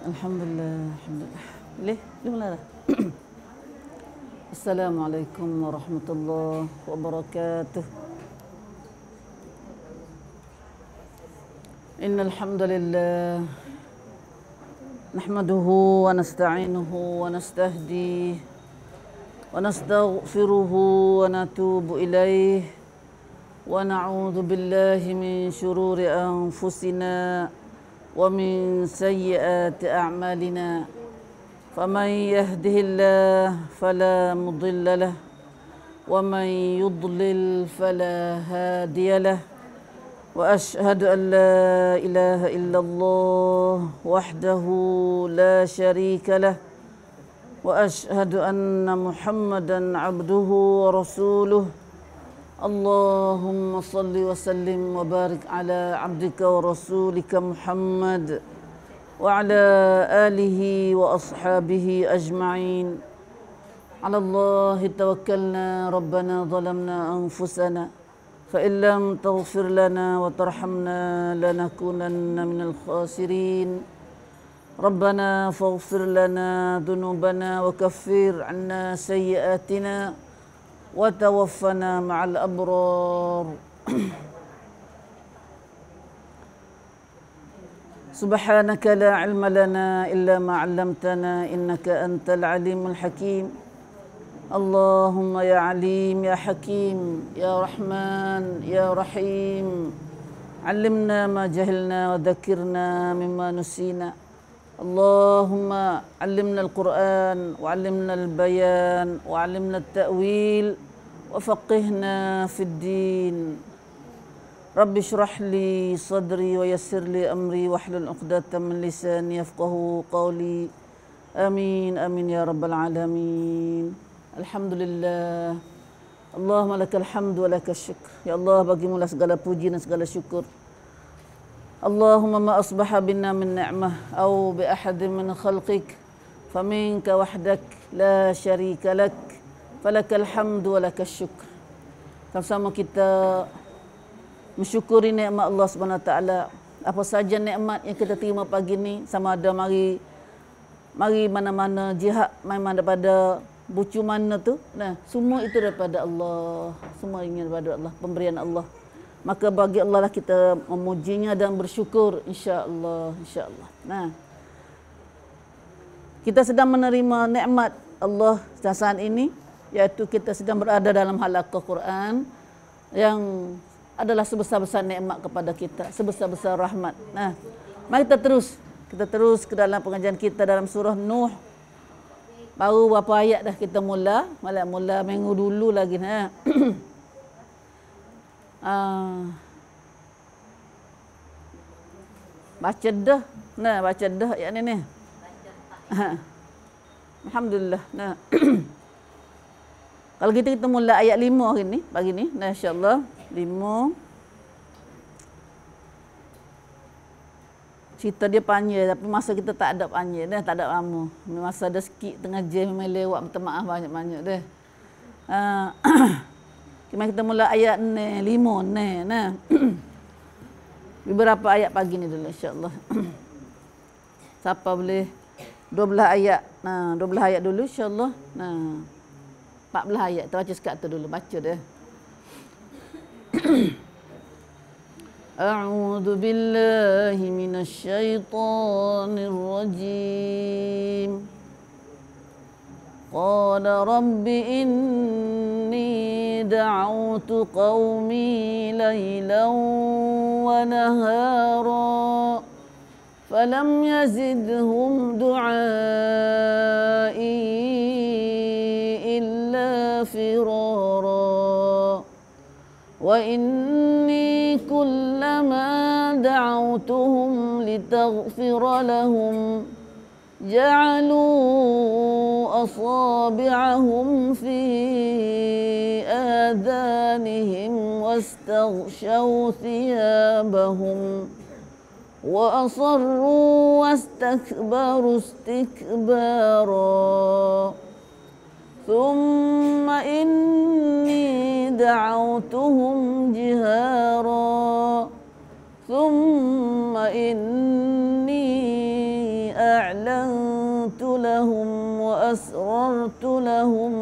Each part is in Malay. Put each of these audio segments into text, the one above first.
Alhamdulillah, alhamdulillah. Boleh mula dah. Assalamualaikum warahmatullahi wabarakatuh. Innal hamdalillah nahmaduhu wa nasta'inuhu wa nastahdihi wa nastaghfiruhu wa natubu ilaih wa na'udzu billahi min syururi anfusina wa min sayyiati a'malina faman yahdihillahu fala mudilla lahu wa man yudlil fala hadiya lahu wa ashhadu an la ilaha illallah wahdahu la syarika lahu wa ashhadu anna Muhammadan abduhu wa rasuluh. Allahumma salli wa sallim wa barik ala abdika wa rasulika Muhammad wa ala alihi wa ashabihi ajma'in. Ala Allahi tawakkalna rabbana zalamna anfusana fa in lam taghfir lana wa tarhamna lanakunanna minal khasirin. Rabbana faghfir lana dhunubana wa kaffir 'anna sayyi'atina wa tawaffana ma'al abrar. Subhanaka la ilma lana illa ma 'allamtana innaka antal alimul hakim. Allahumma ya alim ya hakim ya rahman ya rahim 'allimna ma jahilna wa dhakkirna mimma nusina. Allahumma 'allimna al-Qur'an wa 'allimna al-bayan wa 'allimna at-ta'wil wa faqihna fid din. Rabbi shrah li sadri wa yassir li amri wahlul 'uqdatam min lisani yafqahu qawli. Amin amin ya rabbal alamin. Alhamdulillah. Allahumma lakal hamdu wa lakal syukr. Ya Allah, bagimu lah segala puji dan segala syukur. Allahumma ma asbaha binna min ni'mah aw bi ahadin min khalqik faminka wahdak la syarika lak falakal hamdu wa lakal syukr. Sama-sama kita mensyukuri nikmat Allah Subhanahu Wa Taala. Apa saja nikmat yang kita terima pagi ni, sama ada mari mana-mana jihad, mana daripada bucu mana tu, nah semua itu daripada Allah, semua ini daripada Allah, pemberian Allah. Maka bagi Allah lah kita memujinya dan bersyukur, insya-Allah, insya-Allah. Nah, kita sedang menerima nikmat Allah saat ini, iaitu kita sedang berada dalam halaqah Quran yang adalah sebesar-besar nikmat kepada kita, sebesar-besar rahmat. Nah, mari kita terus ke dalam pengajian kita dalam surah Nuh. Baru berapa ayat dah kita mula minggu dulu lagi nah. Baca dah ayat ni. Alhamdulillah. Nah. Kalau kita mula ayat 5 hari ni, pagi ni, nah insya-Allah 5. Cerita dia panjang tapi masa kita tak ada panjang dah, tak ada lama. Masa ada sikit tengah jam memang lewat, minta maaf banyak-banyak dah. Kita mula ayat 5 ni. Nah. Beberapa ayat pagi ni dulu insya-Allah. Siapa boleh 12 ayat. Nah, 12 ayat dulu insya-Allah. Nah. 14 ayat tu baca sekat tu dulu, baca dah. A'udzu billahi minasy syaithanir rajim. Qala rabbi inni da'awtu qaumi laylan wa nahara falam yazidhum du'ai illa firara wa inni kullama da'awtuhum litaghfira lahum جعلوا أصابعهم في آذانهم واستغشوا ثيابهم وأصروا واستكبروا استكبارا ثم إني دعوتهم جهارا ثم إني أعلم وأسررت لهم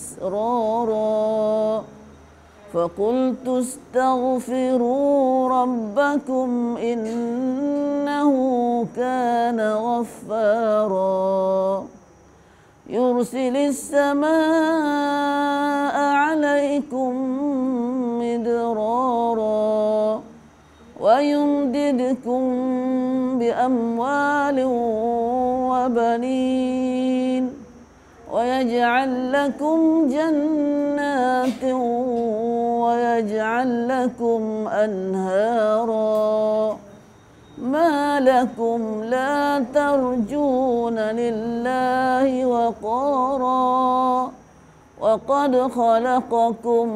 إسرارا فقلت استغفروا ربكم إنه كان غفارا يرسل السماء عليكم مدرارا ويمددكم بأموال وبنين ويجعل لكم جنات ويجعل لكم أنهارا ما لكم لا ترجون لله وقارا وقد خلقكم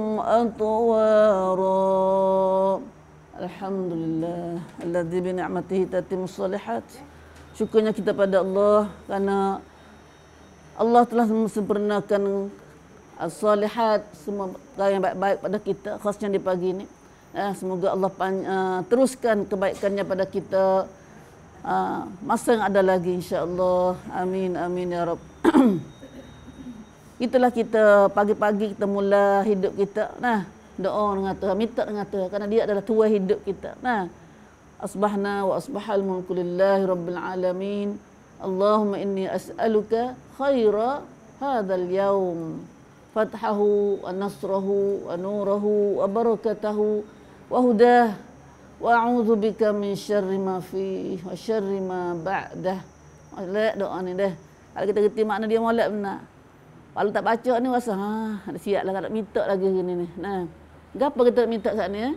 أطوارا Alhamdulillah alladzi bi ni'matihi tatimmus shalihat. Syukurnya kita pada Allah kerana Allah telah sempurnakan as-salihat, semua perkara yang baik-baik pada kita, khasnya di pagi ini. Semoga Allah teruskan kebaikannya pada kita masa yang ada lagi, insya-Allah. Amin amin ya Rabb. Itulah kita pagi-pagi kita mula hidup kita. Doa dengan Tuhan, minta dengan Tuhan kerana dia adalah tuan hidup kita. Asbahna wa asbahal mulku lillahi rabbil alamin. Allahumma inni as'aluka khaira hadzal yaum, fathahu wa nasrahu wa nurahu wa barakatahu wa hudah wa a'udzu bika min syarri ma fihi wa syarri ma ba'dah. Doa ni dah. Kalau kita reti makna dia molek benar. Kalau tak baca ni rasa ada siaplah tak minta lagi ni. Gapo kita minta saat ni?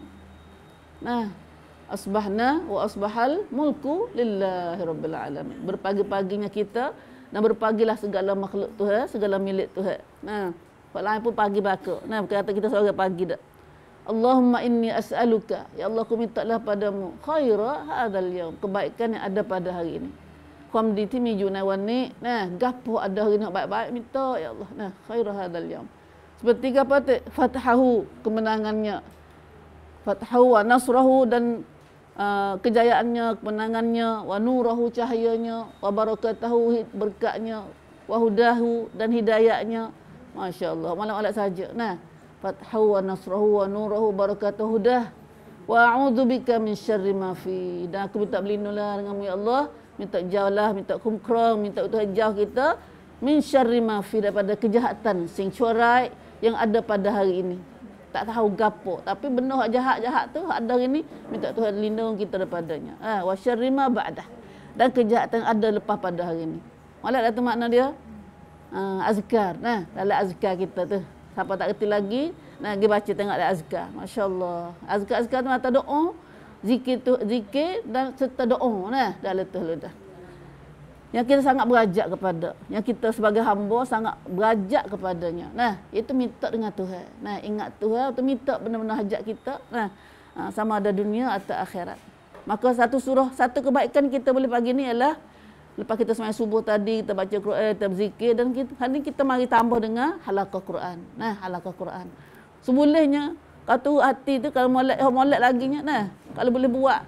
Asbahna wa asbahal mulku lillahi rabbil alamin. Berpagi-paginya kita dan berpagilah segala makhluk Tuhan, segala milik Tuhan. Orang lain pun pagi baka. Berkata kita seorang pagi dak. Allahumma inni as'aluka, ya Allah aku mintalah padamu khaira hadzal yaum, kebaikan yang ada pada hari ini. Qamditi mijuna wani. Gapo ada hari ni baik-baik minta ya Allah. Khaira hadzal yaum. Seperti apa tu? Fathahu, kemenangannya. Fathahu wa nasrahu, dan kejayaannya, kemenangannya. Wa nurahu, cahayanya. Wa barakatahu, berkatnya. Wa hudahu, dan hidayahnya. Masya Allah. Malam-malam saja. Fathahu wa nasrahu wa nurahu barakatuhu hudah. Wa a'udzu bika min syarri ma fi. Dan aku minta berlindunglah denganmu ya Allah. Minta jauhlah, minta kumkrang, minta Tuhan jauh kita min syarri ma fi, daripada kejahatan sing curai yang ada pada hari ini. Tak tahu gapo, tapi benda jahat-jahat tu ada hari ini, minta Tuhan lindung kita daripadanya. Wa syarri ma ba'dah, dan kejahatan ada lepas pada hari ini. Malah tu makna dia azkar. Dalam azkar kita tu, siapa tak reti lagi, pergi baca tengok dalam azkar. Masya-Allah. Azkar-azkar tu mata doa, zikir tu zikir dan serta doa dalam tu dah. Yang kita sangat berajak kepada, yang kita sebagai hamba sangat berajak kepadanya. Itu minta dengan Tuhan. Ingat Tuhan, tu minta benar-benar hajat kita. Sama ada dunia atau akhirat. Maka satu surah, satu kebaikan kita boleh pagi ni ialah lepas kita sembahyang subuh tadi, kita baca Quran, kita berzikir, dan hari ni kita mari tambah dengan halaqah Quran. Halaqah Quran. Semulanya kata hati tu kalau molek laginya, kalau boleh buat,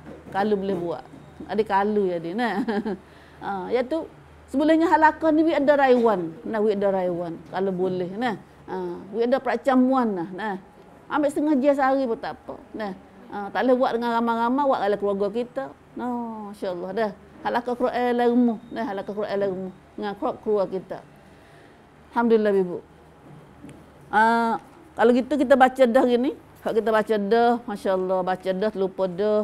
ada kalau ya dia. Iaitu sebelumnya halaqah ni ada raiwan. Ada raiwan kalau boleh. Ada percamuan. Ambil setengah jam sehari pun tak apa. Tak boleh buat dengan ramai-ramai, buat dengan keluarga kita. Masya-Allah dah. Halaqah Quran la rumah. Halaqah Quran la rumah dengan keluarga kita. Alhamdulillah ibu. Kalau gitu kita baca dah hari ni. Kalau kita baca dah, masya-Allah baca dah terlupa dah.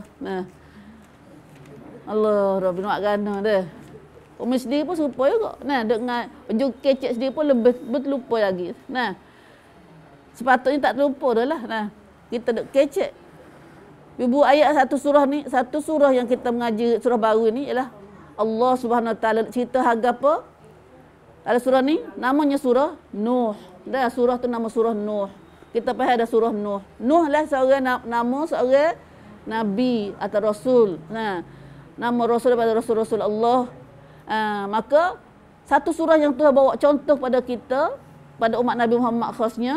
Allah Rabbi nak gana dah. Umi sendiri pun serupa juga. Dengan baju kecek sendiri pun lebih terlupa lagi. Sepatutnya tak terlupa dah lah. Kita duk kecek. Ibu ayat satu surah ni, satu surah yang kita mengaji surah baru ni ialah Allah Subhanahu Wa Taala cerita harga apa? Ada surah ni namanya surah Nuh. Dah surah tu nama surah Nuh. Kita faham ada surah Nuh. Nuh lah seorang nama seorang nabi atau rasul. Nama rasul daripada rasul-rasul Allah. Maka satu surah yang Tuhan bawa contoh pada kita, pada umat Nabi Muhammad khasnya.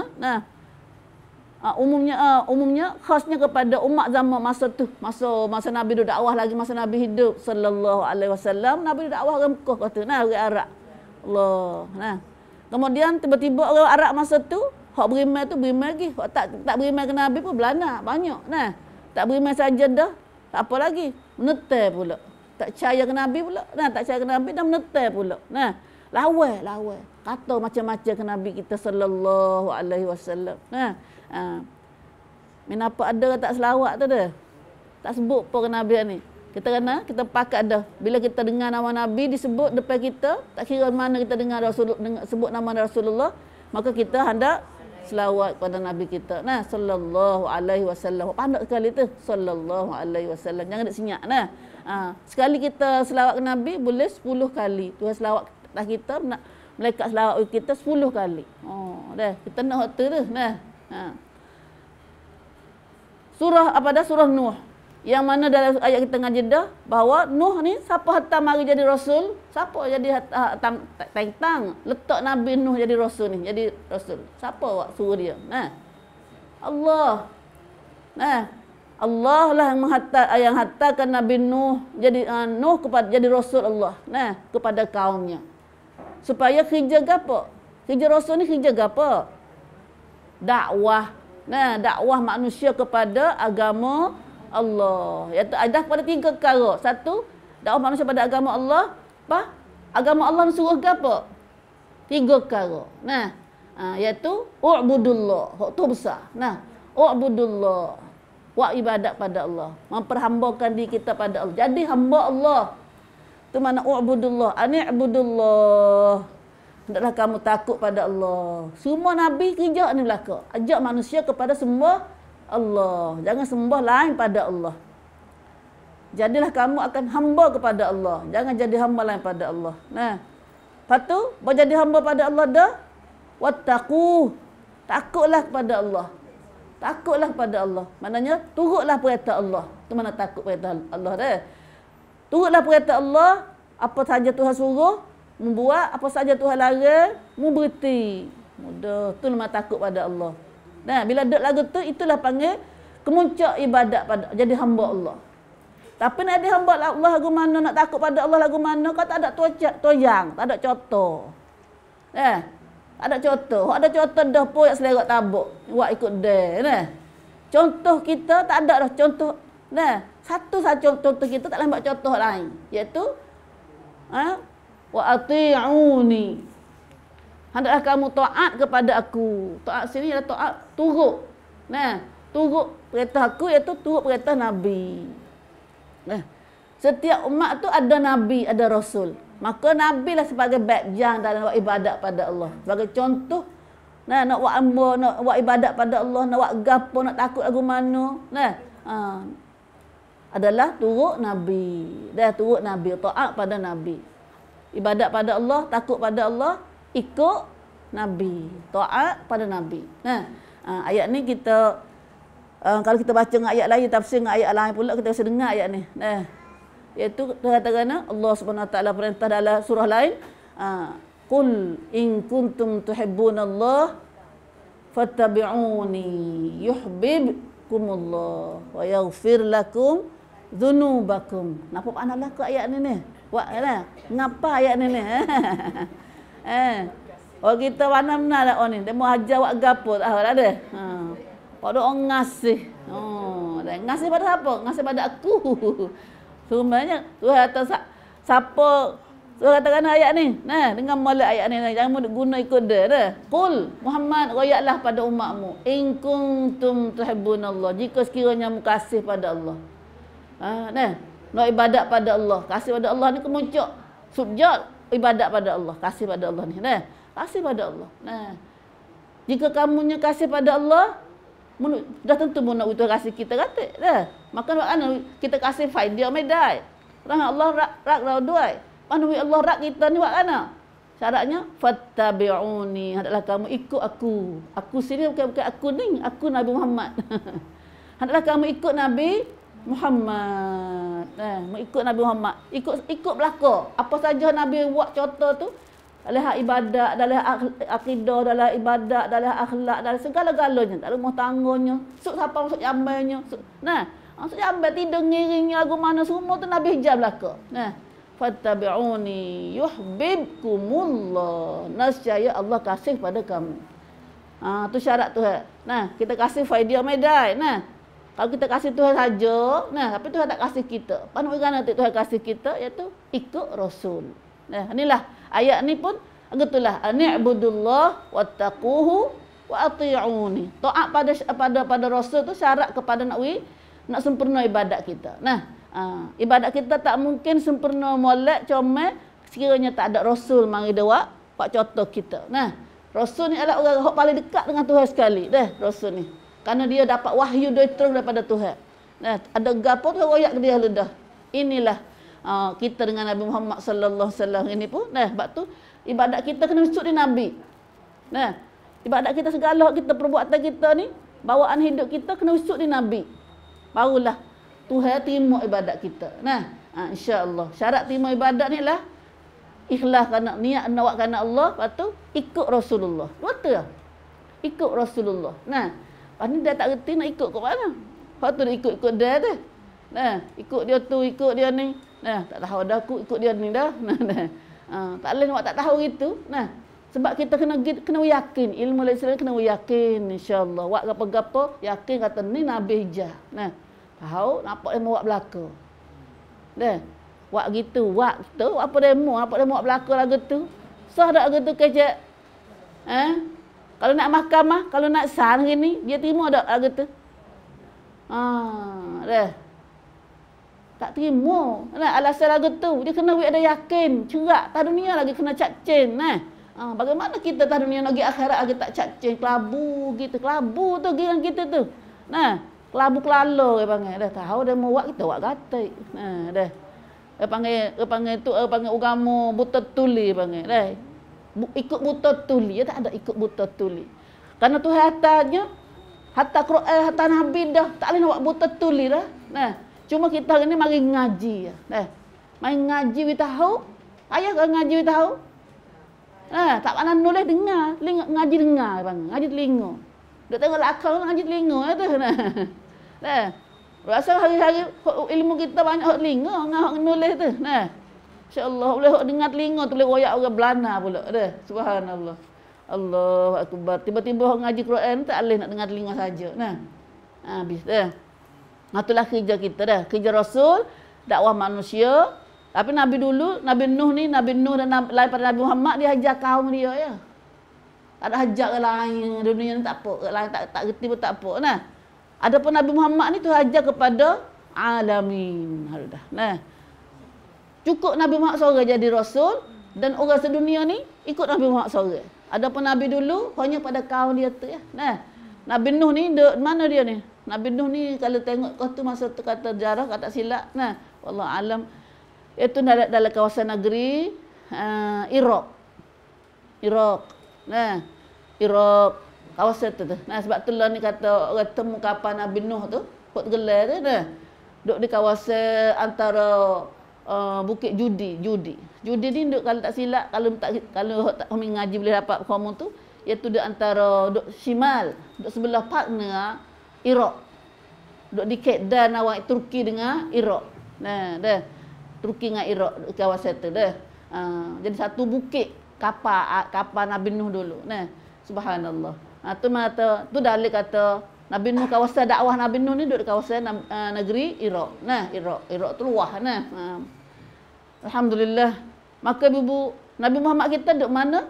Umumnya khasnya kepada umat zaman masa tu, masa Nabi duduk dakwah lagi, masa Nabi hidup sallallahu alaihi wasallam. Nabi duduk dakwah orang Mekah kata, orang Arab. Allah. Kemudian tiba-tiba orang Arab masa tu, hak beriman tu beriman lagi. Hak tak beriman ke Nabi pun belanak banyak. Nah, tak beriman saja dah. Tak apa lagi. Menetai pula. Tak percaya ke Nabi pula. Nah, tak percaya ke Nabi dah menetai pula. Nah, lawan. Kata macam-macam ke Nabi kita sallallahu alaihi wasallam. Nah, kenapa ada tak selawat tu dah? Tak sebut apa ke Nabi ni. Kita pakat dah. Bila kita dengar nama Nabi disebut depan kita, tak kira mana kita dengar sebut nama Rasulullah, maka kita hendak selawat pada Nabi kita. Nah, sallallahu alaihi wasallam. Pandai sekali tu, sallallahu alaihi wasallam. Jangan nak senyap nah. Sekali kita selawat ke Nabi boleh 10 kali. Tuhan selawat atas kita, malaikat selawat kita 10 kali. Dah, kita nak tu nah. Surah apa dah? Surah Nuh. Yang mana dalam ayat kita ngaji dah bahawa Nuh ni siapa hantar mari jadi rasul? Siapa jadi tang letak Nabi Nuh jadi rasul ni, jadi rasul. Siapa awak suruh dia? Nah. Allah. Nah. Allah lah yang hantarkan Nabi Nuh jadi Nuh kepada jadi rasul Allah. Nah, kepada kaumnya. Supaya kerja gapo? Kerja rasul ni kerja gapo? Dakwah. Nah, dakwah manusia kepada agama Allah. Iaitu ada pada 3 perkara. Satu, dakwah manusia pada agama Allah. Apa? Agama Allah suruh ke apa? 3 perkara. Nah, iaitu u'budullah. Hak tu besar. Nah, u'budullah. Buat ibadat pada Allah. Memperhambakan diri kita pada Allah. Jadi hamba Allah. Itu mana u'budullah. Ani'budullah. Hendaklah kamu takut pada Allah. Semua Nabi kerja ni belaka. Ajak manusia kepada semua Allah. Jangan sembah lain pada Allah. Jadilah kamu akan hamba kepada Allah. Jangan jadi hamba lain pada Allah. Nah. Lepas tu, berjadi hamba pada Allah dah. Wattaqu. Takutlah kepada Allah. Takutlah kepada Allah. Maknanya, turutlah perintah Allah. Itu mana takut perintah Allah dah. Turutlah perintah Allah. Apa saja Tuhan suruh, membuat. Apa saja Tuhan larang, memberhenti. Mudah. Itu nama takut pada Allah. Nah, bila duduk lagu tu, itulah panggil kemuncak ibadat pada jadi hamba Allah. Tapi nak jadi hamba Allah lagu mana, nak takut pada Allah lagu mana, kau tak ada toyang, tak ada contoh. Tak ada contoh. Ada contoh dah pun yang selerak tabuk. Buat ikut dia. Nah. Contoh kita tak ada dah contoh. Nah, satu saja contoh kita tak lambat contoh lain. Iaitu wa ati'uni. Hendaklah kamu taat kepada aku. Taat sini adalah taat turut. Nah, turut perintah aku iaitu turut perintah Nabi. Nah, setiap umat tu ada Nabi, ada Rasul. Maka Nabi lah sebagai background dalam buat ibadat pada Allah. Sebagai contoh, nah, nak buat hamba, nak buat ibadat pada Allah, nak buat gapo, nak takut lagu mana. Nah, adalah turut Nabi. Dah turut Nabi, taat pada Nabi. Ibadat pada Allah, takut pada Allah, ikut Nabi, taat pada Nabi. Ayat ni kita kalau kita baca dengan ayat lain, tafsir dengan ayat lain pula, kita bisa dengar ayat ni. Iaitu katakan Allah Subhanahu Wa Taala perintah dalam surah lain, qul in kuntum tuhibbunallah fattabi'uni yuhibbukumullah wa yaghfir lakum dzunubakum. Napa maknalah ke ayat ni? Buat lah. Ngapa ayat ni? Kita mana-mana lah ni. Dia mau hajar buat gapo tak ada. Pada orang ngasih. Ngasih pada siapa? Ngasih pada aku. Sebenarnya Tuhan kata siapa Tuhan katakan ayat ni. Nah, dengan molek ayat ni, jangan guna ikut dia dah. Qul Muhammad royaklah pada umatmu, in kuntum tuhibbunallah. Jika sekiranya kamu kasih pada Allah. Nak ibadat pada Allah. Kasih pada Allah ni kemuncak. Subjek ibadat pada Allah. Kasih pada Allah ni. Nah, kasih pada Allah. Nah, jika kamunya kasih pada Allah, dah tentu nak itu kasih kita kata dah. Maka makna kita kasih faedah medai. Orang Allah rak duai. Mana Allah rak kita ni buat kana? Syaratnya fattabi'uni. Hendaklah kamu ikut aku. Aku sini bukan aku ni, aku Nabi Muhammad. Hendaklah kamu ikut Nabi Muhammad. Mengikut Nabi Muhammad. Ikut belaka. Apa saja Nabi buat contoh tu, dalam ibadat, dalam akidah, dalam ibadat, dalam akhlak, dalam segala-galanya, dalam rumah tangganya, siapa masuk jambalnya. Masuk jambai tidur ngiringnya lagu mana semua tu Nabi hijab belaka. fattabi'uni yuhibbukumullah. Nescaya Allah kasih pada kamu. Tu syarat Tuhan. Nah, kita kasih faidah medai. Nah, kalau kita kasih Tuhan saja, nah, tapi Tuhan tak kasih kita. Panukkan nanti Tuhan kasih kita, iaitu ikut Rasul. Nah, inilah ayat ni pun begitulah. Ani'budullah wattaquhu wa ati'uni. Taat pada Rasul tu syarat kepada nak sempurna ibadat kita. Nah, ibadat kita tak mungkin sempurna molek comel sekiranya tak ada Rasul mari dia buat contoh kita. Nah, Rasul ni adalah orang yang paling dekat dengan Tuhan sekali. Rasul ni. Kerana dia dapat wahyu terus daripada Tuhan. Nah, ada gapo tu royak ke dia ledah. Inilah kita dengan Nabi Muhammad sallallahu alaihi wasallam ini pun. Nah, sebab tu ibadat kita kena usut di Nabi. Nah, ibadat kita segala kita perbuatan kita ni, bawaan hidup kita kena usut di Nabi. Barulah Tuhan terima ibadat kita. Nah, insya-Allah. Syarat terima ibadat ni lah ikhlas kerana niat nak buat kerana Allah, lepas tu ikut Rasulullah. Betul tak? Ikut Rasulullah. Nah, lepas ni dia tak reti nak ikut ke mana. Lepas tu dia ikut dia tu. Nah, ikut dia tu, ikut dia ni. Nah, tak tahu dah aku ikut dia ni dah. Nah. Tak boleh nak tak tahu gitu. Nah, sebab kita kena yakin, ilmu Islam kena yakin insya-Allah. Buat apa-apa yakin kata ni Nabi hijah. Nah, tahu nampak dia buat belaka. Dah. Buat gitu, buat tu apa demo buat belaka lagu tu. Sah dak lagu tu kecek. Kalau nak mahkamah, kalau nak sah hari ni, dia terima dak lagu tu? Dah. Tak terima. Nah, alasan lagu tu, dia kena ada yakin, cerak tak dunia lagi kena cacin. Nah. Bagaimana kita tak dunia lagi akhirat lagi tak cacin, kelabu gitu. Kelabu tu giran kita tu. Nah, kelabu kelalo dia panggil. Dah tahu dia mau buat kita buat gatai. Nah, dah. Dia panggil agama buta tuli panggil. Dah. Ikut buta tuli, dia tak ada ikut buta tuli. Karena Tuhan hatanya hatta Quran, hatta Nabi dah tak boleh nak buat buta tuli dah. Nah, cuma kita hari ni mari ngaji ya. Dah. Mari ngaji we tahu. Ayah ke ngaji we tahu? Tak pandai nulis dengar, ngaji dengar bang, ngaji telinga. Duk tengok akal ngaji telinga tu. Nah. Rasa hari-hari ilmu kita banyak hak telinga, ngah nulis tu. Nah. Insya-Allah boleh hak dengar telinga tu boleh royak orang Belanda pula. Dah. Subhanallah. Allahu akbar. Tiba-tiba hak ngaji Quran tak boleh nak dengar telinga saja. Nah. Habis dah. Itulah kerja kita dah. Kerja Rasul, dakwah manusia. Tapi Nabi dulu, Nabi Nuh dan lain pada Nabi Muhammad, dia hajar kaum dia ya. Tak ada hajar ke lain, dunia ni tak apa, ke lain tak reti pun tak apa. Nah. Adapun Nabi Muhammad ni tu hajar kepada alamin. Dah. Nah. Cukup Nabi Muhammad seorang jadi rasul dan orang sedunia ni ikut Nabi Muhammad seorang. Adapun Nabi dulu hanya pada kaum dia tu ya. Nah. Nabi Nuh ni mana dia ni? Nabi Nuh ni kalau tengok kau tu masa tu kata jarah, kata silap. Nah, wallahu alam. Itu dalam kawasan negeri Iraq. Nah, Iraq kawasan tu. Nah, sebab tu lah ni kata orang temu kapal Nabi Nuh tu, Port Gelar tu dah. Duduk di kawasan antara Bukit Judi ni duduk kalau tak silap, kalau tak kami ngaji boleh dapat kamu tu, iaitu di antara duduk Shimal, duduk sebelah partner Iraq. Duduk di Kedah awak Turki dengan Iraq. Nah, dah. Turki dengan Iraq kawasan tu dah. Jadi satu bukit kapal Nabi Nuh dulu. Nah, subhanallah. Tu mata tu dalil kata Nabi Nuh, kawasan dakwah Nabi Nuh ni duduk di kawasan negeri Iraq. Nah, Iraq tu luah nah. Alhamdulillah. Maka ibu Nabi Muhammad kita duduk mana?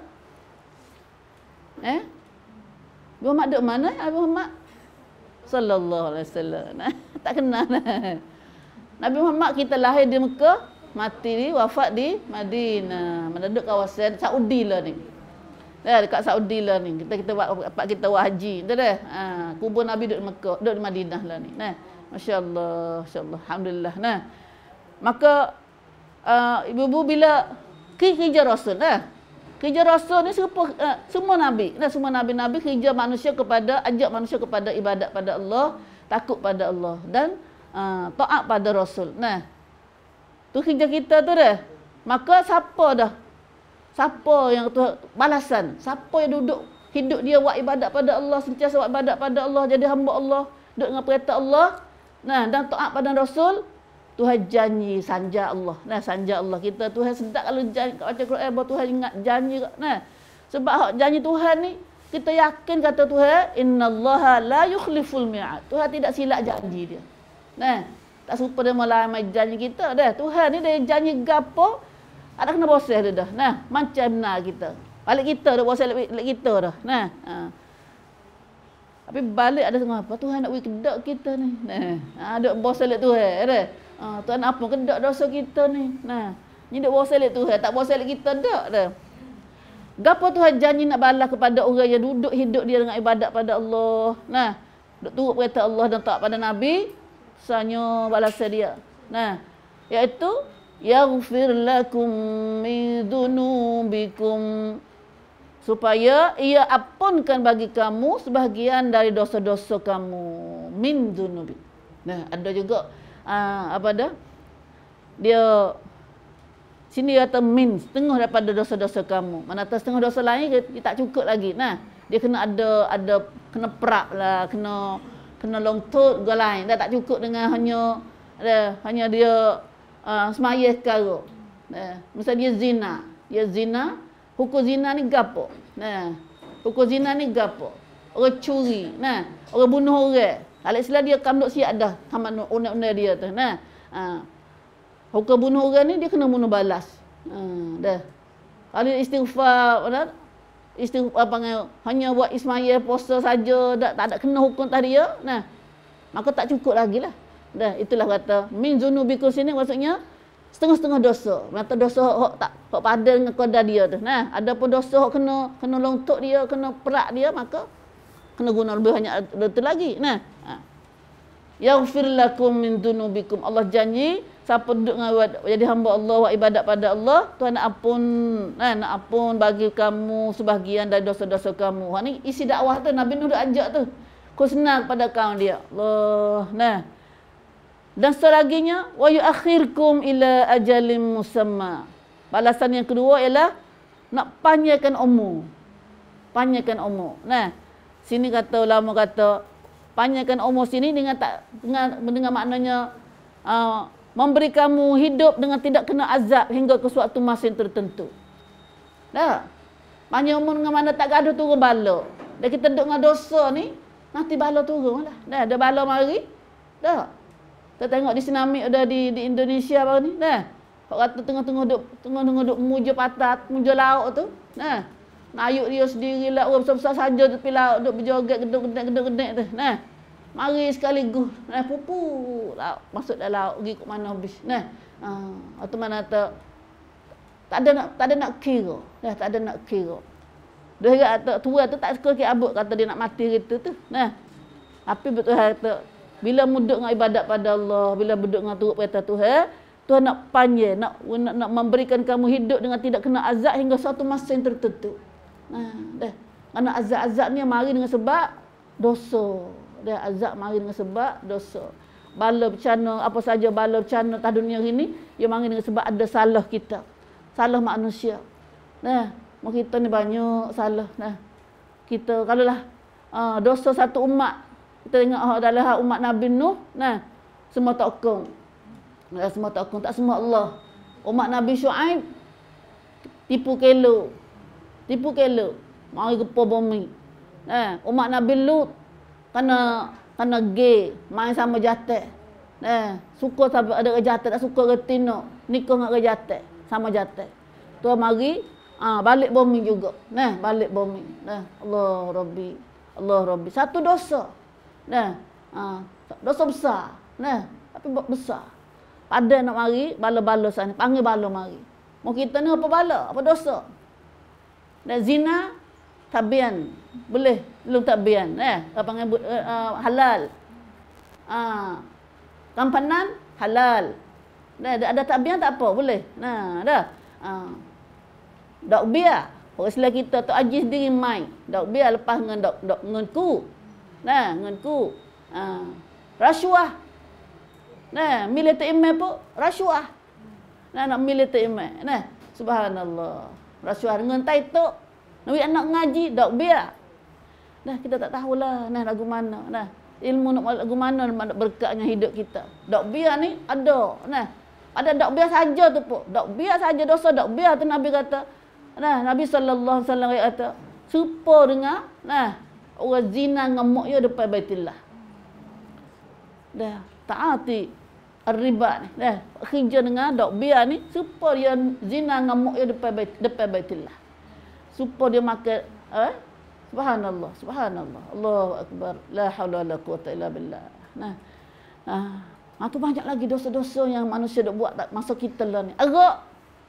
Muhammad duduk mana? Nabi Muhammad sallallahu alaihi wasallam. Tak kenal. Nabi Muhammad kita lahir di Mekah, mati wafat di Madinah. Menduduk kawasan Saudi lah ni. Dekat Saudi lah ni. Kita buat haji. Betul dah. Kubur Nabi duduk di Mekah, duduk di Madinah lah ni. Nah, masya-Allah, masya-Allah. Alhamdulillah. Nah. Maka ibu-ibu bila kerja Rasul kerja Rasul ni semua nabi. Nah, semua nabi-nabi kerja manusia kepada ajak manusia kepada ibadat pada Allah, takut pada Allah dan taat pada Rasul. Nah, tu kerja kita tu dah. Maka siapa yang tu balasan? Siapa yang duduk hidup dia buat ibadat pada Allah, sentiasa buat ibadat pada Allah, jadi hamba Allah, duduk dengan perintah Allah, nah, dan taat pada Rasul, Tuhan janji sanja Allah. Nah, sanja Allah. Kita Tuhan sedap kalau janji baca Quran bahawa Tuhan ingat janji. Nah, sebab hak janji Tuhan ni kita yakin kata Tuhan, innallaha la yukhliful mi'ad. Tuhan tidak silap janji dia. Nah, tak serupa dia malam janji kita dah. Tuhan ni dia janji gapo ada kena proses dia dah. Nah, macam benar kita. Balik kita dah proses balik kita dah. Nah, tapi balik ada tengah apa Tuhan nak bagi kedak kita ni. Nah, ada proses balik Tuhan dah. Tuhan apa kedak dosa kita ni. Nah, ni dak proses balik Tuhan, tak proses balik kita dak dah. Gapo Tuhan janji nak balas kepada orang yang duduk hidup dia dengan ibadat pada Allah. Nah, duk turut perintah Allah dan taat pada Nabi, sanya balasan dia. Nah, iaitu yaghfir lakum min dunubikum, supaya ia ampunkan bagi kamu sebahagian dari dosa-dosa kamu. Min dunubi. Nah, ada juga apa dah? Dia sini kata min, setengah daripada dosa-dosa kamu. Mana atas setengah dosa lain dia tak cukup lagi. Nah, dia kena ada kena perak lah, kena longtut ke lain. Dah tak cukup dengan hanya dia semaya perkara. Nah, misalnya dia zina, hukum zina ni gapo? Nah, hukum zina ni gapo? Orang curi, nah, orang bunuh orang. Kalau istilah dia kam duk siap dah sama undang-undang dia tu. Nah, hukum bunuh orang ni dia kena bunuh balas. Dah. Kalau istighfar, hanya buat ismayah puasa saja, tak ada kena hukum tadi dia. Nah, maka tak cukup lagi lah. Dah, itulah kata min zunubikum sini maksudnya setengah-setengah dosa. Mata dosa hok padan dengan qadar dia tu. Nah, adapun dosa hok kena longtok dia, kena perak dia, maka kena guna lebih banyak itu lagi. Nah, yaghfir lakum min dunubikum. Allah janji siapa duduk jadi hamba Allah, buat ibadat pada Allah, Tuhan nak ampun bagi kamu sebahagian dari dosa-dosa kamu. Ha ni isi dakwah tu Nabi Nuh dah ajak tu. Kau senang pada kaum dia. Allah. Nah. Dan selaginya wa yuakhirkum ila ajalin musamma. Balasan yang kedua ialah nak panjangkan umur. Panjangkan umur. Nah, sini kata ulama kata panjangkan umur sini dengan maknanya memberi kamu hidup dengan tidak kena azab hingga ke suatu masa yang tertentu. Dah. Panjang umur dengan mana tak gaduh turun bala. Dan kita duduk dengan dosa ni, nanti bala turun lah. Dah, ada bala mari. Dah. Kita tengok di tsunami ada di Indonesia baru ni. Dah. Pak kata tengah-tengah duk muja patah, muja laut tu. Nah. Nayuk dia sendiri lah, orang besar-besar saja tepi laut duk berjoget gedek-gedek tu. Nah. Mari sekaligus. Nah, pupu laut masuk dalam laut pergi ke mana habis. Nah. Atau mana tak ada nak kira. Dah tak ada nak kira. Dia kata tua tu tak suka ke abuk kata dia nak mati gitu tu. Nah. Tapi betul kata bila muduk dengan ibadat pada Allah, bila muduk dengan turut perintah Tuhan, Tuhan nak panjang, nak memberikan kamu hidup dengan tidak kena azab hingga suatu masa yang tertentu. Nah, dah. Kerana azab-azab ni mari dengan sebab dosa. Dah, azab mari dengan sebab dosa. Bala bencana, apa saja bala bencana atas dunia ini, ia mari dengan sebab ada salah kita. Salah manusia. Nah, kita ni banyak salah. Nah, kita kalaulah dosa satu umat, kita tengok adalah umat Nabi Nuh, nah, semua tokong. Nah, semua tokong, tak semua Allah. Umat Nabi Shu'aib tipu kelo. Mari gepa bumi. Nah, umat Nabi Lut kena gay, main sama jatah. Nah, suka sampai ada jatah, tak suka retina, nikah dengan jatah, sama jatah. Tu mari balik bumi juga. Nah, balik bumi. Nah, Allah Rabbi. Satu dosa. Nah, dosa besar. Nah, tapi besar. Pada nak mari bala-bala sana, panggil bala mari. Mau kita ni apa bala? Apa dosa? Dan zina tabian. Boleh belum tabian. Apa panggil halal. Kampanan halal. Nah, ada tabian tak apa, boleh. Nah, dah. Dok biar. Orang Islam kita tu ajis diri mai. Dok biar lepas dengan ngenku. Nah, ngenku. Rasuah. Nah, militer imam pun rasuah. Nah, nak militer imam. Nah, subhanallah. Rasuah dengan taitok. Nabi anak ngaji, dok biar. Nah, kita tak tahulah. Nah, lagu mana. Nah, Ilmu nak lagu mana nak berkatnya hidup kita. Dok biar ni ada. Nah, ada dok biar saja tu pun. Dok biar saja dosa dok biar tu Nabi kata. Nah, Nabi sallallahu alaihi wasallam kata, serupa dengan orang zina ngemuk ya depan Baitullah. Dah, taati riba ni. Dah, kerja dengan dok biar ni serupa dia zina ngemuk ya depan Baitullah. Serupa dia makan subhanallah, subhanallah. Allahu akbar. La haula wala quwata illa billah. Tu banyak lagi dosa-dosa yang manusia dak buat masa kita lah ni. Arak.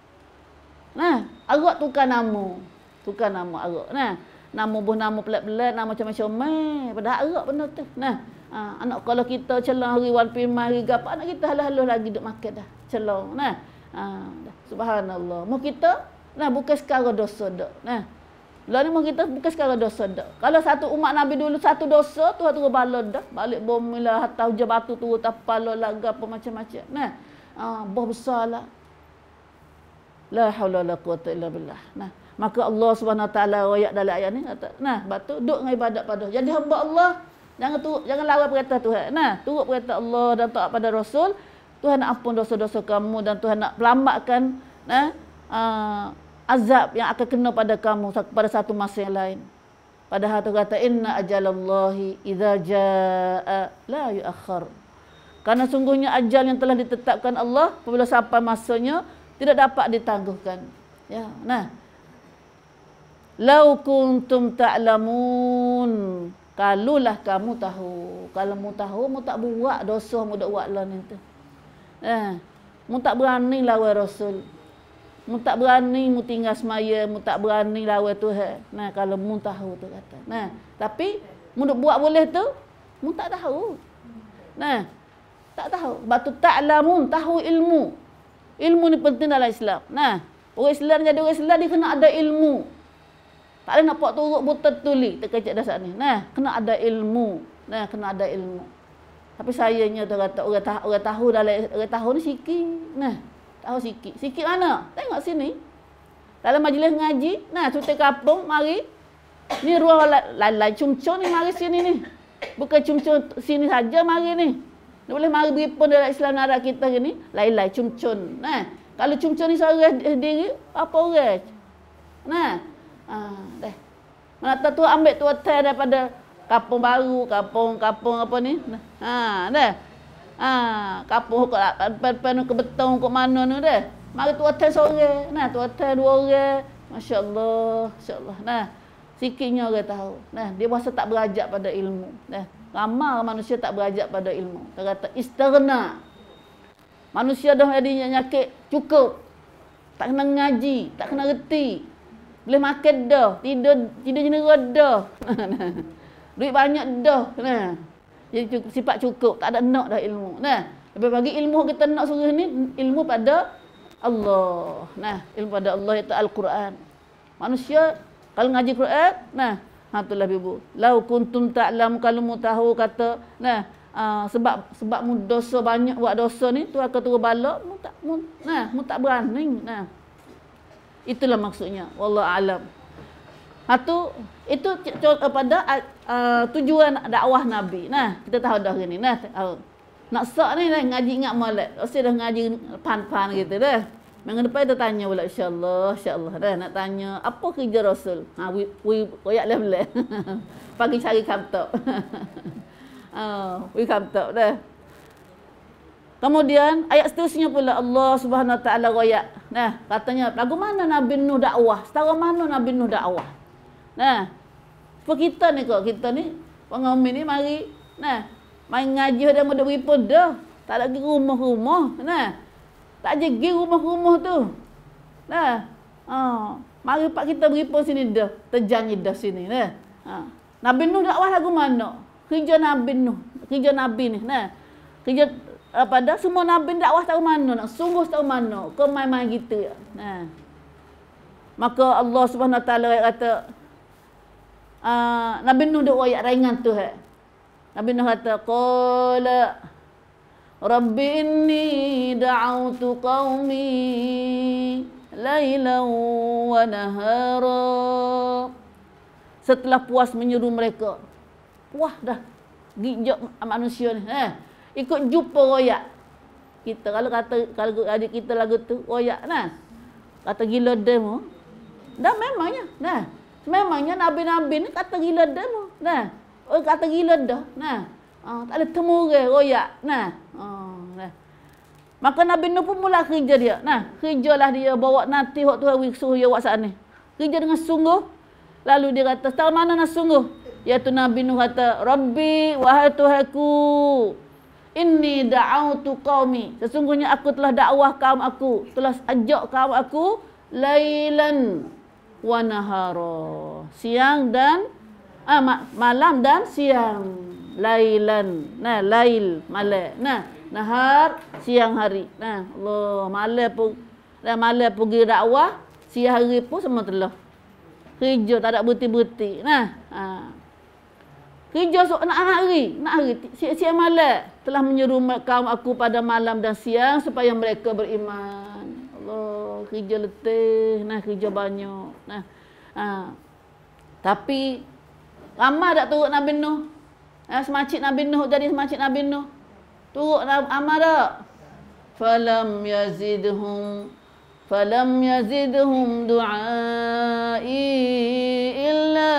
Arak tukar nama. Tukar nama arak. Nama buh nama pelat-pelat, nama macam-macam. Padahal arak benda tu. Anak kalau kita celang hari wan pimai hari gapo anak kita halah-halah lagi duk makan dah. Celang. Subhanallah. Mau kita bukan sekarang dosa dak. Lah ni kita bukan sekarang dosa dak. Kalau satu umat Nabi dulu satu dosa, Tuhan turun bala dah. Balik bom lah atau hujan batu turun tapala lah apa macam-macam. Bah besarlah. La haula wala quwata illa billah. Maka Allah Subhanahu Wa Taala royak dalam ayat ni kata, batu duk dengan ibadat pada. Jadi hamba Allah jangan lawan perintah Tuhan. Turut perintah Allah dan taat pada Rasul. Tuhan nak ampun dosa-dosa kamu dan Tuhan nak selamatkan azab yang akan kena pada kamu pada satu masa yang lain. Padahal tu kata inna ajalallahi idza jaa la yuakhir. Karena sungguhnya ajal yang telah ditetapkan Allah apabila sampai masanya tidak dapat ditangguhkan. Ya, lau kuntum ta'lamun, kalulah kamu tahu. Kalau mu tahu mu tak buat dosa mu dak buat lah ni tu. Mu tak berani lawan Rasul. Mu tak berani mu tinggal semaya, mu tak berani lawan Tuhan. Kalau mu tahu tu kata. Tapi mu duk buat boleh tu, mu tak tahu. Tak tahu. Batu ta'lamun, tahu ilmu. Ilmu ni penting dalam Islam. Orang Islam jadi orang Islam dia kena ada ilmu. Tak ada nak buat turut buta tuli terkejut dasar ni. Kena ada ilmu. Kena ada ilmu. Tapi sayangnya tu kata orang tahu dalam orang tahu ni sikit. Tahu sikit. Sikit mana? Tengok sini. Dalam majlis ngaji, cuti kampung mari. Ni ruang lain-lain cumcun ni mari sini ni. Bukan cumcun sini saja mari ni. Dia boleh mari beripun dalam Islam narak kita ni, lain-lain cumcun. Kalau cumcun ni seorang diri, apa orang? Dah. Mana tahu tu ambil tu hotel daripada kampung baru, kampung apa ni? Dah. Kampung penuh ke beton ke mana ni dah. Mari tu hotel seorang, tu hotel dua orang. Masya-Allah, masya-Allah. Sikitnya orang tahu. Dia rasa tak berajak pada ilmu. Ramai manusia tak berajak pada ilmu. Dia kata istighna. Manusia dah jadi nyakit cukup. Tak kena ngaji, tak kena reti. Boleh makan dah, tidur jenera dah. Duit banyak dah. Jadi sifat cukup, tak ada nak dah ilmu. Lebih bagi ilmu kita nak suruh ni ilmu pada Allah. Ilmu pada Allah itu Al-Quran. Manusia kalau ngaji Quran, itulah ibu. Lau kuntum ta'lam, kalau mu tahu kata, sebab mu dosa banyak buat dosa ni, tu akan turun bala, mu tak berani. Itulah maksudnya. Wallahu alam. Itu pada tujuan dakwah Nabi. Kita tahu dah ni. Nak sak ni ngaji ingat molek. Mesti dah ngaji pan-pan gitu dah. Minggu depan kita tanya pula insya-Allah dah nak tanya apa kerja Rasul. Koyak leh-leh. Pagi cari kaptok. Kaptok dah. Kemudian ayat seterusnya pula Allah Subhanahu Wa Taala royak. Katanya lagu mana Nabi Nuh dakwah? Setara mana Nabi Nuh dakwah? Seperti kita ni kok, kita ni pengaumi ni mari main ngaji dah mudah beripun dah. Tak lagi rumah-rumah. Tak je pergi rumah-rumah tu. Mari pak kita beripun sini dah. Terjanji dah sini. Nabi Nuh dakwah lagu mana? Kerja Nabi Nuh. Kerja Nabi ni. Kerja pada semua Nabi dakwah tahu mana. Nak sungguh tahu mana. Kau main-main gitu. Maka Allah Subhanahu Wa Taala kata, Nabi Nuh dak ayat ringan tu. Nabi Nuh kata, qala Rabbi inni da'autu qaumi lailan wa nahara. Setelah puas menyeru mereka. Puas dah. gijak manusia ni. Ikut jumpa royak. Kita kalau adik kita lagu tu royak nah. Kata gila demo. Dah memangnya. Nah. Memangnya nabi-nabi ni kata gila demo. Nah. Oh kata gila dah. Nah. Tak ada temu ke royak. Nah. Nah. Maka Nabi Nuh pun mula kerja dia. Nah, kerjalah dia bawa nanti waktu hari suruh dia buat saat ni. Kerja dengan sungguh. Lalu dia kata, tahu mana nak sungguh? Iaitu Nabi Nuh kata, Rabbi, wahai Tuhanku, inni da'autu qaumi. Sesungguhnya aku telah dakwah kaum aku, telah ajak kaum aku lailan wa nahara. Siang dan malam dan siang. Lailan. Nah, lail, malam. Nah, nahar siang hari. Nah, Allah malam pergi dakwah, siang hari pun semua telah. Kerja tak ada berhenti-berhenti. Nah, kerja nak hari, siang malam telah menyeru kaum aku pada malam dan siang supaya mereka beriman. Allah, kerja letih, nah kerja banyak. Nah, tapi ramai tak turut Nabi Nuh? Semacik Nabi Nuh jadi semacik Nabi Nuh. Turut amal tak? Falam yazidhum du'ai illa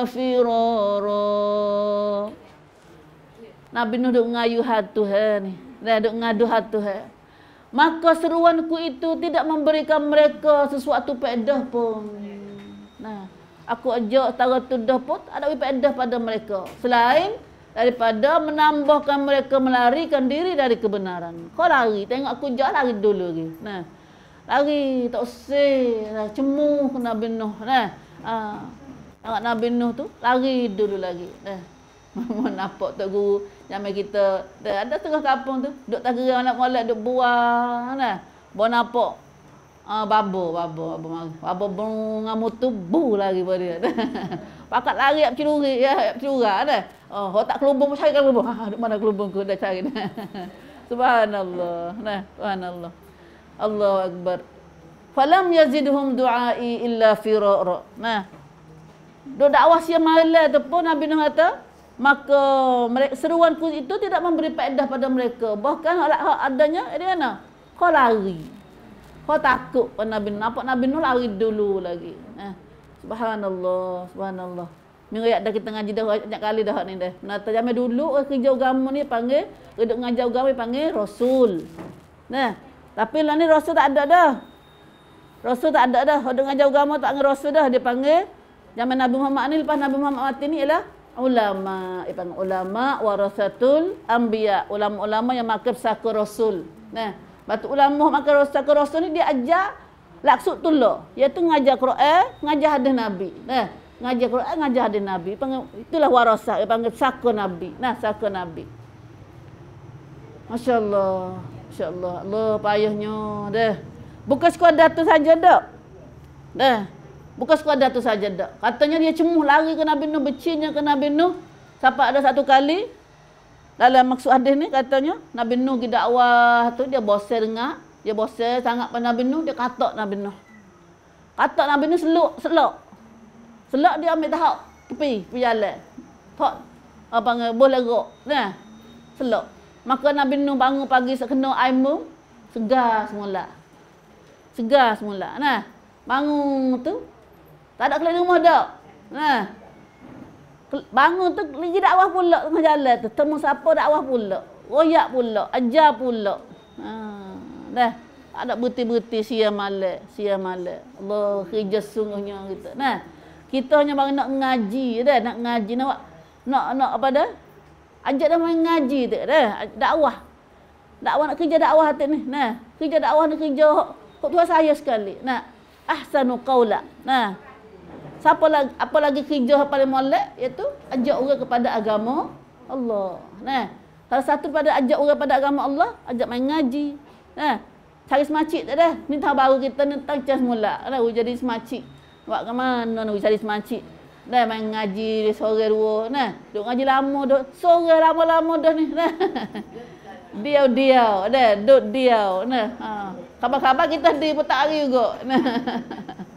firara. Nabi Nuh duk ngayu hat Tuhan ni. Dia duk ngadu hat Tuhan. Maka seruanku itu tidak memberikan mereka sesuatu faedah pun. Nah, aku ajak tara tu dah pun tak ada faedah pada mereka. Selain daripada menambahkan mereka melarikan diri dari kebenaran. Kau lari, tengok aku ajak lari dulu lagi. Nah, lari tak usah, cemu ke Nabi Nuh. Nah, tengok Nabi Nuh tu lari dulu lagi. Nah, mama nampak tak guru zaman kita ada tengah kampung tu, duk tak kira anak molek duk buang. Nah, bawa nampak babo bunga mutu bu lagi pada dia. Pakat lari ap celuri ya, ap celura dah. Tak kelubung cari kelubung. Duk mana kelubung ku dah cari. Subhanallah. Nah, subhanallah. Allahu akbar. Falam yazidhum du'ai illa firara. Nah. Do dakwah siang malam tu pun Nabi Nuh kata, maka seruanku itu tidak memberi faedah pada mereka. Bahkan adanya dia mana? Kau lari. Kau takut pada Nabi Nuh. Nampak Nabi Nuh lari dulu lagi. Subhanallah, subhanallah. Minggu dah kita ngaji dah banyak kali dah ni dah. Nata zaman dulu kerja agama ni panggil, duduk ngajar agama panggil rasul. Nah, tapi lah ni rasul tak ada dah. Rasul tak ada dah. Duduk ngajar agama tak panggil rasul dah, dia panggil zaman Nabi Muhammad ni, lepas Nabi Muhammad mati ni ialah ulama. Dia panggil ulama warasatul anbiya. Ulama-ulama yang makan saka rasul. Nah, batu ulama makan saka rasul ni dia ajar laksud tullah, iaitu ngajar Quran, ngajar hadis Nabi. Nah, ngajar Quran, ngajar hadis Nabi. Itulah warasah, dia panggil saka Nabi. Nah, saka Nabi. Masya-Allah. Masya-Allah. Allah payahnya dah. Bukan sekadar tu saja dak. Dah. Bukan sekadar tu saja dak. Katanya dia cemuh lari ke Nabi Nuh, becinya ke Nabi Nuh. Sampai ada satu kali dalam maksud hadis ni katanya Nabi Nuh pergi dakwah tu dia bosan dengar. Dia bosan sangat pada Nabi Nuh, dia katak Nabi Nuh. Katak Nabi Nuh selok. Selok dia ambil tahap tepi jalan. Tak apa panggil boleh gerak. Nah. Selok. Maka Nabi Nuh bangun pagi sekena air mu segar semula. Segar semula. Nah. Bangun tu tak ada keluar rumah dak. Nah. Bangun tu pergi dakwah pula tengah jalan tu. Temu siapa dakwah pula. Royak pula, ajar pula. Dah, tak ada berhenti-berhenti siang malam. Allah, kerja sungguhnya kita. Nah, kita hanya baru nak ngaji dah, nak ngaji nak apa dah? Ajak dah main ngaji tu dah, dakwah. Dakwah nak kerja dakwah hati ni. Nah, kerja dakwah ni kerja kok Tuhan saya sekali. Nah, ahsanu qaula. Nah, apa lagi kerja paling molek iaitu ajak orang kepada agama Allah. Nah, salah satu pada ajak orang pada agama Allah, ajak main ngaji. Cari semacik tak dah. Ni tahun baru kita ni tangcas mula. Jadi semacik. Buat ke mana nak cari semacik. Dah main ngaji sore dua. Duk ngaji lama duk. Sore lama-lama dah ni. Diau-diau. Duk diau. Khabar-khabar kita di petang hari juga.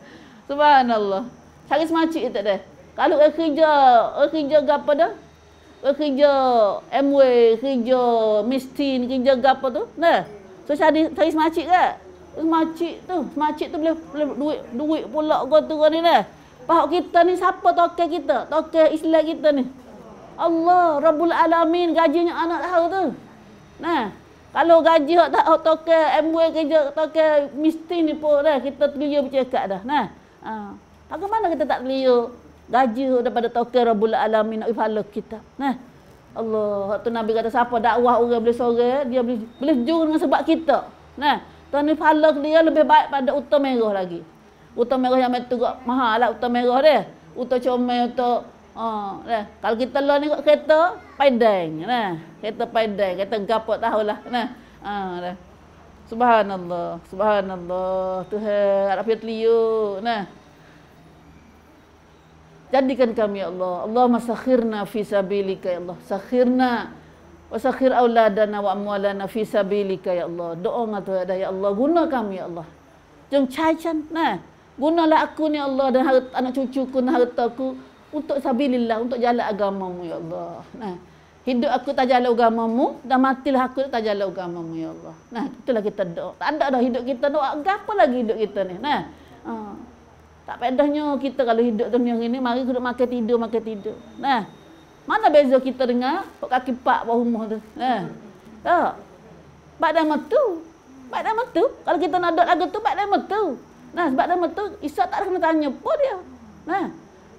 Subhanallah. Cari semacik tak dah. Kalau kerja apa dah? kerja MW, kerja mistin, kerja gapo tu. Nah. So cari semacik ke? Semacik tu boleh duit pula kau tu ni dah. Pahak kita ni siapa toke kita? Toke Islam kita ni. Allah Rabbul Alamin gajinya anak tahu tu. Nah, kalau gaji hak tak toke MW kerja toke mistin ni pun dah kita telia bercakap dah. Nah. Bagaimana kita tak telia gaji daripada toke Rabbul Alamin nak pahala kita. Nah. Allah, tu Nabi kata siapa dakwah orang boleh sore, dia boleh jujur dengan sebab kita. Nah, tuan ni pahala dia lebih baik pada uta merah lagi. Uta merah yang metu gak mahal lah uta merah dia. Uta comel uta nah. Kalau kita lah ni kereta Padang, nah. Kereta Padang, kereta gapo tahulah. Nah. Dah. Subhanallah, subhanallah. Tuhan harap dia teliu. Nah. Jadikan kami ya Allah. Allahumma sakhirna fi sabilika ya Allah. Sakhirna wa sakhir auladana wa amwalana fi sabilika ya Allah. Doa ngatu ada ya Allah. Guna kami ya Allah. Jom caican. Nah. Gunalah aku ni Allah dan anak cucuku dan hartaku untuk sabilillah, untuk jalan agamamu ya Allah. Nah. Hidup aku tak jalan agamamu dan matilah aku tak jalan agamamu ya Allah. Nah, itulah kita doa. Tak ada dah hidup kita doa. Apa lagi hidup kita ni? Nah. Tak pedahnya kita kalau hidup dunia ini, mari kita makan tidur. Nah, mana beza kita dengan kaki pak bawah rumah tu? Nah, tak. Bak dah metu. Kalau kita nak duduk lagu tu, bak dah metu. Nah, sebab dah metu, Isa tak kena tanya apa dia. Nah,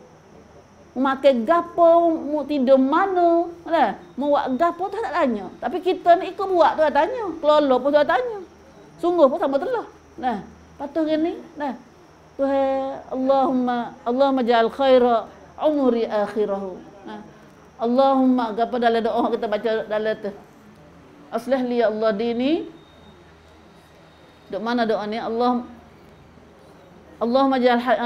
mau makan gapo, mau tidur mana, nah, mau buat gapo tu tak tanya. Tapi kita ni ikut buat tu tanya. Kelola pun tu tanya. Sungguh pun sama telah. Nah, patut ni, nah. Tuhan Allahumma ja'al khaira umri akhirahu. Allahumma apa dalam doa kita baca dalam tu. Aslih li ya Allah dini. Dok mana doa ni? Allahumma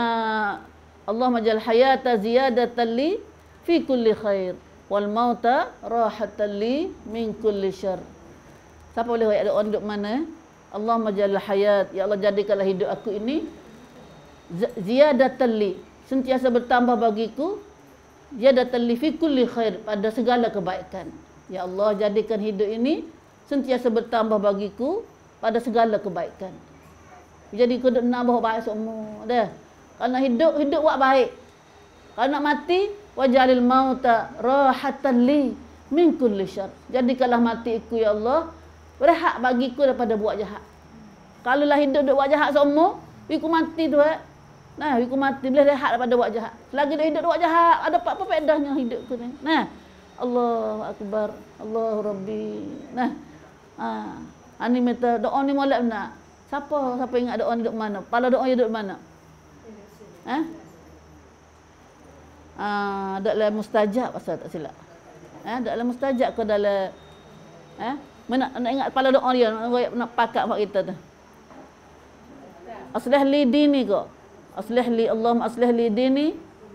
ja'al hayata ziyadatan li fi kulli khair wal mauta rahatan li min kulli syarr. Siapa boleh ayat doa dok mana? Allahumma ja'al hayat, ya Allah jadikanlah hidup aku ini ziyadatan li, sentiasa bertambah bagiku, ziyadatan li fi kulli khair, pada segala kebaikan. Ya Allah jadikan hidup ini sentiasa bertambah bagiku pada segala kebaikan. Jadi kau nak nambah baik semua dah. Kalau hidup buat baik. Kalau nak mati wajalil mauta rahatan li min kulli syarr. Jadikanlah matiku ya Allah rehat bagiku daripada buat jahat. Kalau lah hidup buat jahat semua, aku mati tu nah, aku mati boleh rehat daripada buat jahat. Selagi dia hidup buat jahat, ada apa faedahnya hidup tu ni. Nah. Allahu akbar. Allahu Rabbi. Nah. Ani minta doa ni molek nak. Siapa ingat doa ni duduk mana? Pala doa dia duduk mana? Dalam mustajab pasal tak silap. Dalam mustajab ke dalam nak ingat pala doa dia nak pakat mak kita tu. Aslih li dini ko. Aslih li Allahumma aslih li dini.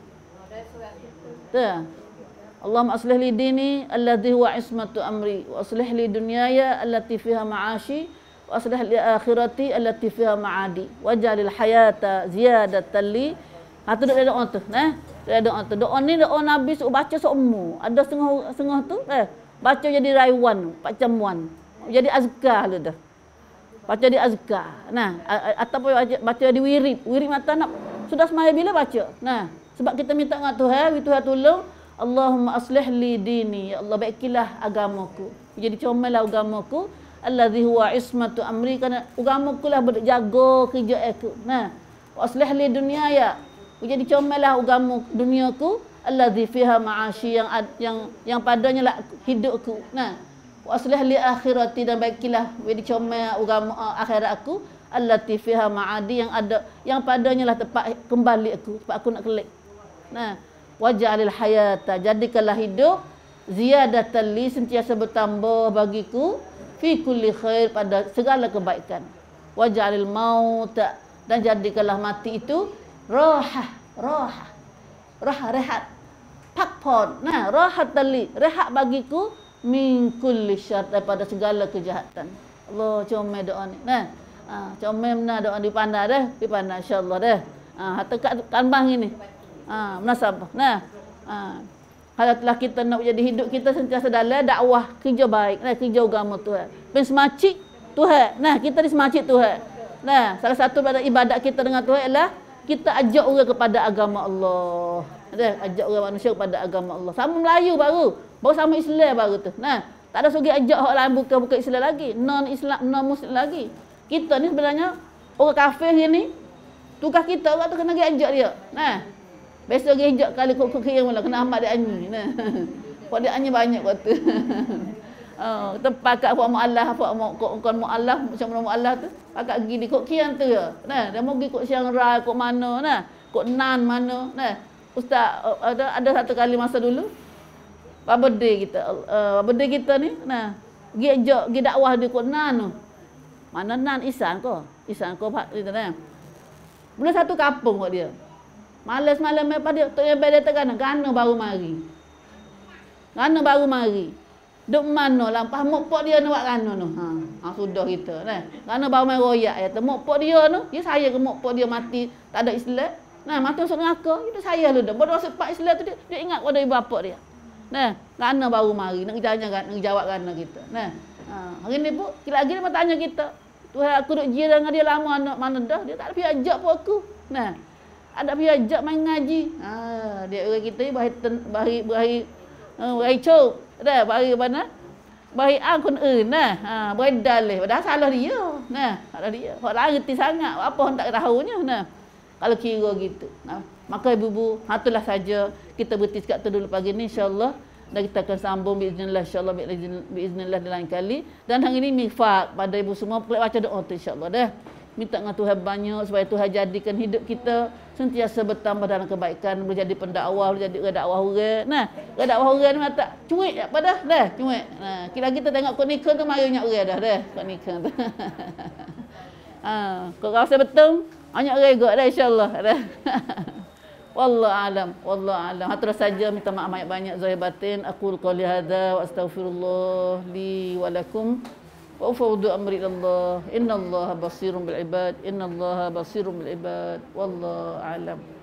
Tu. Allahumma aslih li dini alladhi huwa ismatu amri wa aslih li dunyaya allati fiha ma'ashi wa aslih li akhirati allati fiha ma'adi waj'alil hayata ziyadatan li. Tu doa tu, doa tu. Doa ni doa Nabi suruh baca semua. Ada setengah tu baca jadi raiwan, pacamuan. Jadi azkar lu dah. Baca di azkar. Nah, ataupun baca di wirid. Wirid mata nak sudah semaya bila baca. Nah, sebab kita minta dengan Tuhan, Tuhan tolong. Allahumma aslih li dini. Ya Allah baikilah agamaku. Jadi comellah agamaku. Allazi huwa ismatu amri, kerana agamaku lah berjaga kerja aku. Nah, aslih li dunyaya. Jadi comellah agama duniaku. Allazi fiha ma'ashi, yang padanya lah hidupku. Nah, wa aslih li akhirati, dan baikilah jadi comel agama akhirat aku. Allati fiha ma'adi, yang padanya lah tempat kembali aku, tempat aku nak kelak. Nah, waj'alil hayata, jadikanlah hidup ziyadatan li, sentiasa bertambah bagiku, fi kulli khair, pada segala kebaikan. Waj'alil mauta, dan jadikanlah mati itu rehat, pakpon. Nah, rahatan li, rehat bagiku, min kulli syarr, daripada segala kejahatan. Allah comel doa ni. Nah, comel benar doa dipandang dah, dipandang insya-Allah dah. Hatta kat kambang ini. Munasabah. Nah. Kalau telah kita nak jadi hidup kita sentiasa dalam dakwah kerja baik, nah kerja agama Tuhan. Ben semacik Tuhan. Nah, kita di semacik Tuhan. Nah, salah satu ibadat kita dengan Tuhan ialah kita ajak orang kepada agama Allah. Ajak orang manusia kepada agama Allah. Sama Melayu baru sama Islam baru tu. Nah, tak ada segi ajak orang lain bukan Islam lagi, non-Islam, non-Muslim lagi. Kita ni sebenarnya orang kafir ni, tugas kita orang tu kena pergi ajak dia. Nah, besok pergi ajak kali kok kira mula kena amat dia anyi. Nah. Kok dia anyi banyak waktu. Kita pakat buat muallah, buat kon muallah macam mana muallah tu. Pakat pergi di kok kian tu ya. Nah, dia mau pergi kok Chiang Rai, kok mana, nah. Kok Nan mana. Nah, ustaz ada satu kali masa dulu birthday kita ni, nah, pergi ajak pergi dakwah di kok Nan tu. Mana Nan Isan ko Pak itu nah. Belum satu kampung kok dia. Malam apa dia tok yang beda tekan gana baru mari. Duk mana lampah mok dia nak buat gana tu. Sudah kita nah. Gana baru mai royak ya. Mok dia tu, dia saya ke mok dia mati tak ada Islam. Nah, mati masuk neraka, itu saya lu dah. Bodoh sepak Islam tu dia ingat pada ibu bapa dia. Nah, gana baru mari nak jawab gana kita. Nah, hari ni pun lagi dia tanya kita. Tuhan aku duk jiran dengan dia lama mana dah dia tak ada pergi ajak pun aku. Nah, ada pergi ajak main ngaji. Dia orang kita ni bari cok. Dah bari mana? Bari angkun nah. Bari dalih. Padahal salah dia. Nah, salah dia. Hak lain reti sangat. Apa hang tak tahunya. Nah. Kalau kira gitu. Nah, maka ibu-ibu, itulah saja kita berhenti sekat tu dulu pagi ni insya-Allah. Dan kita akan sambung biiznillah insya-Allah biiznillah di lain kali. Dan hari ini mifak pada ibu semua boleh baca doa tu insya-Allah dah. Minta dengan Tuhan banyak supaya Tuhan jadikan hidup kita sentiasa bertambah dalam kebaikan, boleh jadi pendakwah, boleh jadi dakwah orang. Nah, dakwah orang ni tak cuik apa dah? Dah, cuik. Nah, kita tengok kod nikah tu mari nyak orang dah kod nikah tu. Kau rasa betul? Banyak regak dah insya-Allah dah. Wallahu alam. Terus saja minta maaf banyak zahir batin. Aku qouli hadza wa astaghfirullah li wa lakum. Wa ufawwidu amri ilallah. Innallaha basirun bil ibad. Wallahu alam.